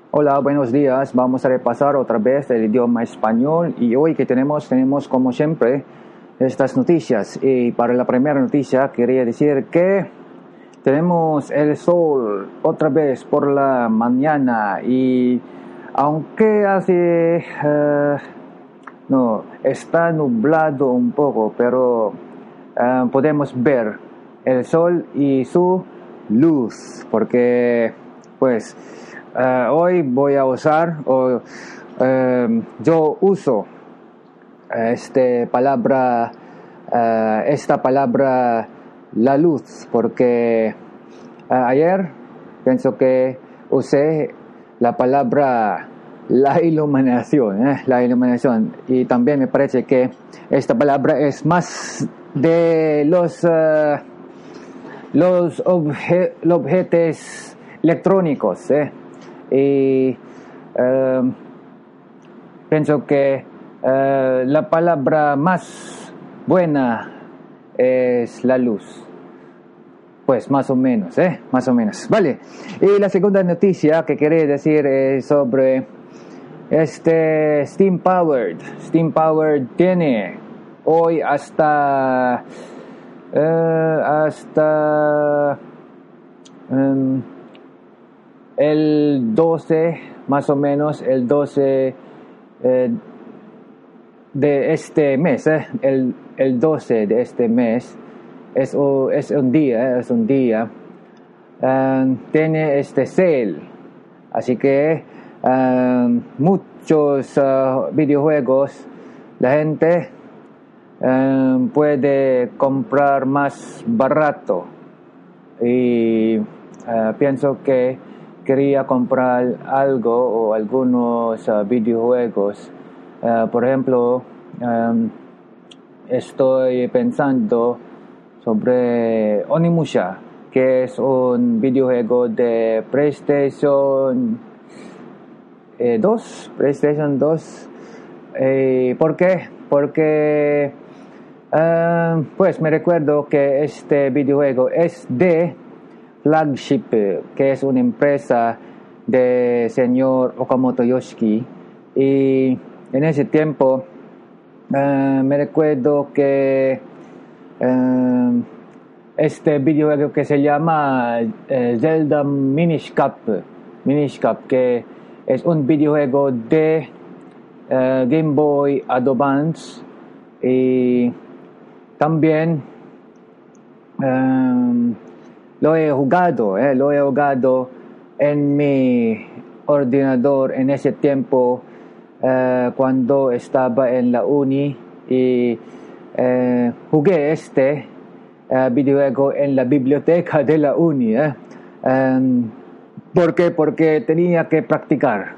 Hola, buenos días. Vamos a repasar otra vez el idioma español y hoy que tenemos como siempre estas noticias. Y para la primera noticia quería decir que tenemos el sol otra vez por la mañana y aunque no, está nublado un poco, pero podemos ver el sol y su luz porque pues hoy voy a usar yo uso esta palabra la luz porque ayer pienso que usé la palabra la iluminación y también me parece que esta palabra es más de los objetos electrónicos y pienso que la palabra más buena es la luz. Pues más o menos, más o menos. Vale. Y la segunda noticia que quería decir es sobre Steam Powered. Steam Powered tiene hoy hasta el 12, más o menos, el 12 de este mes, el 12 de este mes, es un día, tiene este sale, así que muchos videojuegos, la gente puede comprar más barato y pienso que quería comprar algo o algunos videojuegos. Por ejemplo, estoy pensando sobre Onimusha, que es un videojuego de PlayStation 2. ¿Por qué? Porque pues me recuerdo que este videojuego es de Flagship, que es una empresa de señor Okamoto Yoshiki, y en ese tiempo me recuerdo que este videojuego que se llama Zelda Minish Cap, que es un videojuego de Game Boy Advance, y también lo he jugado en mi ordenador en ese tiempo cuando estaba en la uni y jugué este videojuego en la biblioteca de la uni. ¿Por qué? Porque tenía que practicar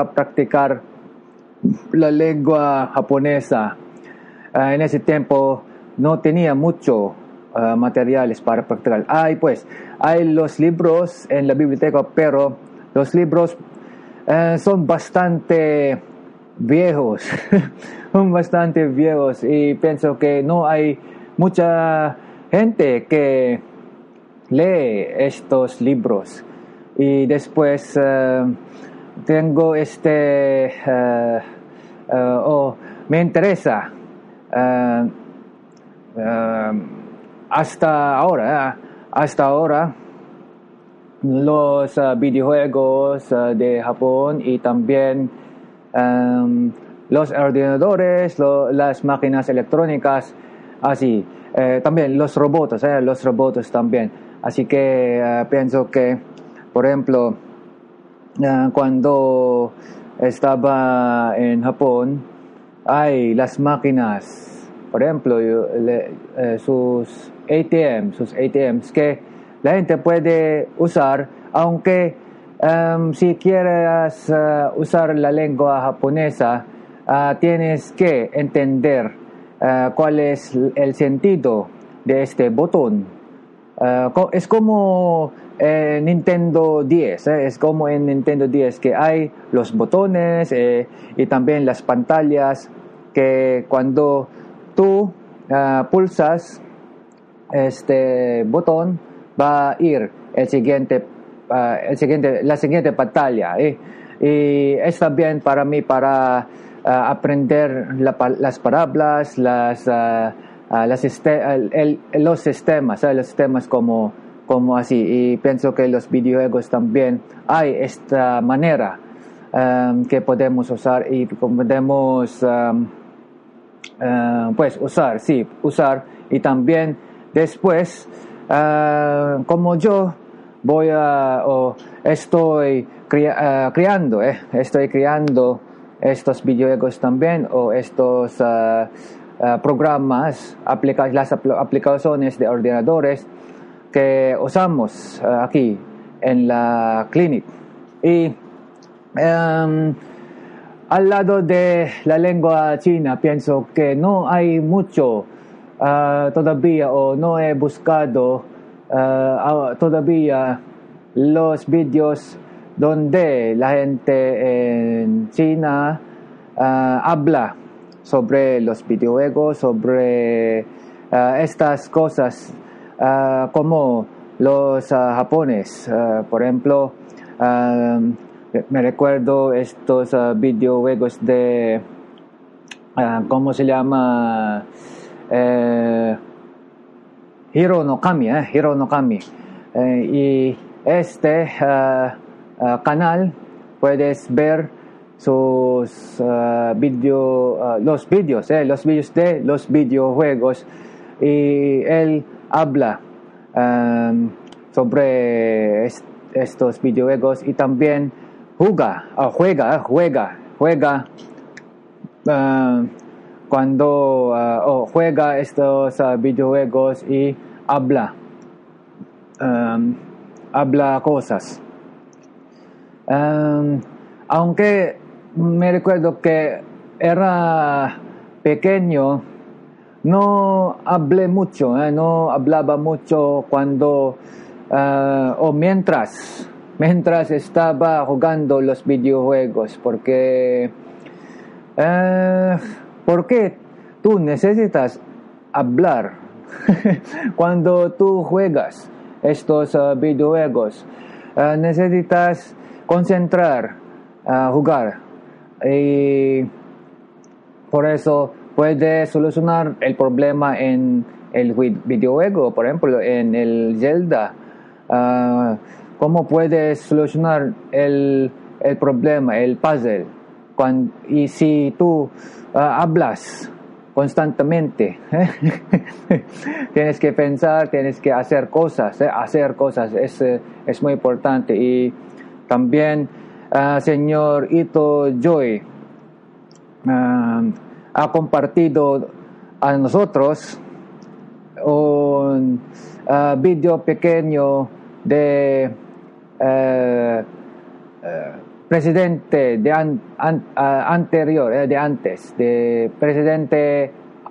la lengua japonesa. En ese tiempo no tenía mucho materiales para practicar. Hay los libros en la biblioteca, pero los libros son bastante viejos, son bastante viejos y pienso que no hay mucha gente que lee estos libros. Y después tengo me interesa hasta ahora los videojuegos de Japón y también los ordenadores, las máquinas electrónicas, así, también los robots también. Así que pienso que, por ejemplo, cuando estaba en Japón, hay las máquinas, por ejemplo, sus ATMs que la gente puede usar, aunque si quieres usar la lengua japonesa, tienes que entender cuál es el sentido de este botón. Es como Nintendo 10, es como en Nintendo 10 que hay los botones y también las pantallas que cuando tú pulsas este botón va a ir la siguiente pantalla. y está bien para mí para aprender las palabras, los sistemas como así. Y pienso que los videojuegos también hay esta manera que podemos usar y podemos pues usar y también después como yo estoy creando estos videojuegos también o estos programas, las aplicaciones de ordenadores que usamos aquí en la clínica. Y al lado de la lengua china pienso que no hay mucho todavía, o no he buscado todavía los vídeos donde la gente en China habla sobre los videojuegos, sobre estas cosas como los japoneses. Por ejemplo, me recuerdo estos videojuegos de ¿cómo se llama? Hiro no Kami. Y este canal puedes ver sus los vídeos de los videojuegos, y él habla sobre estos videojuegos y también juega cuando juega estos videojuegos y habla cosas. Aunque me recuerdo que era pequeño, no hablaba mucho cuando o mientras estaba jugando los videojuegos, porque tú necesitas hablar cuando tú juegas estos videojuegos. Necesitas concentrar jugar, y por eso puedes solucionar el problema en el videojuego. Por ejemplo, en el Zelda, ¿cómo puedes solucionar el problema, el puzzle? Y si tú hablas constantemente, tienes que pensar, tienes que hacer cosas, es muy importante. Y también señor Ito Joy ha compartido a nosotros un video pequeño de presidente de presidente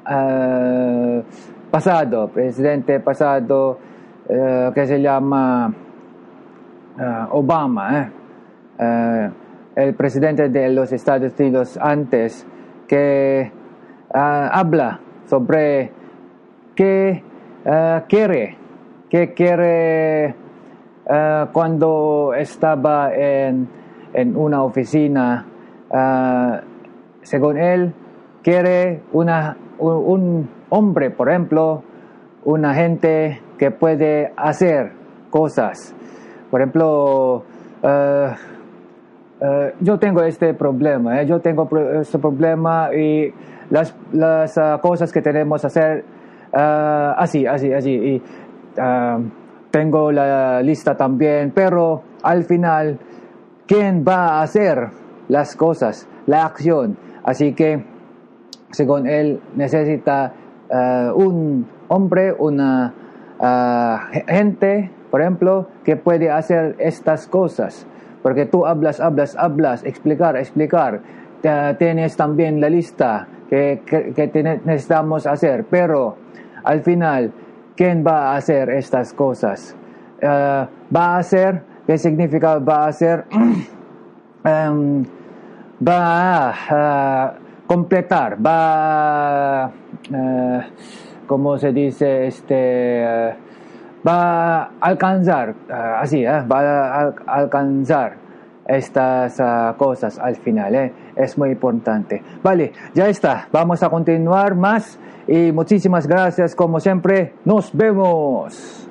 pasado, que se llama Obama, el presidente de los Estados Unidos antes, que habla sobre qué quiere cuando estaba en una oficina. Según él, quiere un hombre, por ejemplo, una gente que puede hacer cosas. Por ejemplo, yo tengo este problema, y las cosas que tenemos que hacer así, y tengo la lista también, pero al final, ¿quién va a hacer las cosas, la acción? Así que, según él, necesita un hombre, una gente, por ejemplo, que puede hacer estas cosas. Porque tú hablas, explicar. Tienes también la lista que necesitamos hacer, pero al final, ¿quién va a hacer estas cosas? Va a hacer, ¿qué significa va a hacer? Va a completar, va a, ¿cómo se dice? Va a alcanzar, va a alcanzar estas cosas al final, es muy importante. Vale, ya está, vamos a continuar más y muchísimas gracias como siempre, nos vemos.